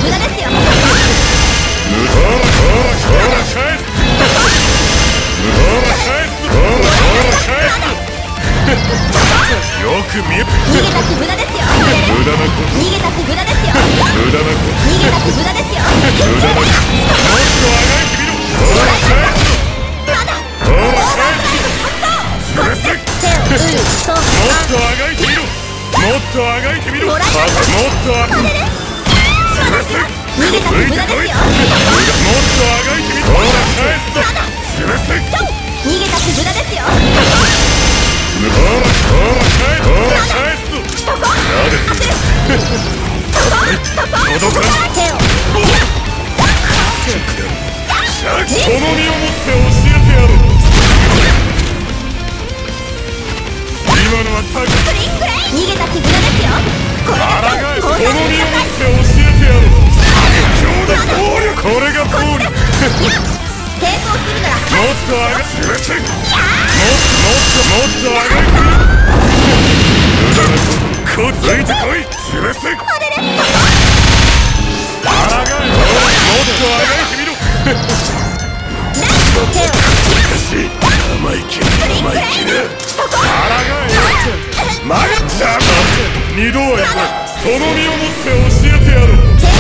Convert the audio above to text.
無駄ですよ。 よく見え。 逃げたって無駄ですよ。 無駄なこと。 逃げたって無駄ですよ。 無駄なこと。 逃げたって無駄ですよ。 無駄なこと。もっとあがいてみろ。ほら返す。 まだほら返す。潰せ。 手をうるそう。 もっとあがいてみろ。もっとあがいてみろ。もっとあがいてみろ。潰せ。 逃げたって無駄ですよ。 もっとあがいてみろ。ほら返すぞ。潰せ。 逃げたって無駄ですよ。 ほら返すぞ。なでて届かん。 手をその身をもって教えてやる。今のはタグ。 逃げたって無駄ですよ。これが抗え。その身をもって教こうさせてくださえてやる。強だ暴力。これが暴力。 抵抗するならもっとあが潰せ。もっとあがいてみろ。無駄なこと。ついてこい。潰せ。 あれれあらがえ。もっとあがいてみろ。 手をし生意気生意気な。あらがえ。曲がっちゃう。二度は言わない。その身をもって教えてやる。